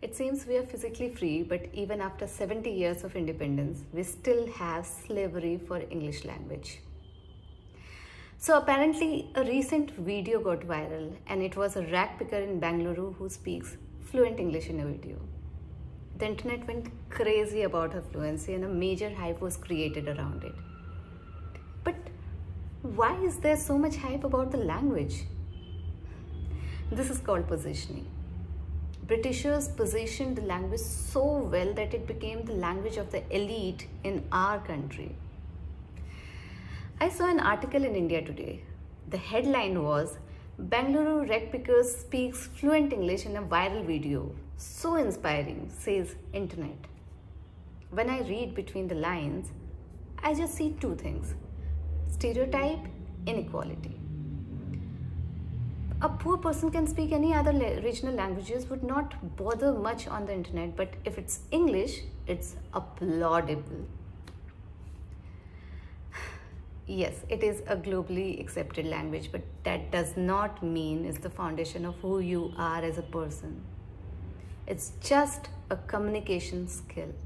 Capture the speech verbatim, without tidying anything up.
It seems we are physically free, but even after seventy years of independence, we still have slavery for English language. So apparently a recent video got viral and it was a rag picker in Bangalore who speaks fluent English in a video. The internet went crazy about her fluency and a major hype was created around it. But why is there so much hype about the language? This is called positioning. Britishers positioned the language so well that it became the language of the elite in our country. I saw an article in India Today. The headline was, Bangalore rag picker speaks fluent English in a viral video. So inspiring, says internet. When I read between the lines, I just see two things. Stereotype, inequality. A poor person can speak any other regional languages, would not bother much on the internet, but if it's English, it's applaudable. Yes, it is a globally accepted language, but that does not mean it's the foundation of who you are as a person. It's just a communication skill.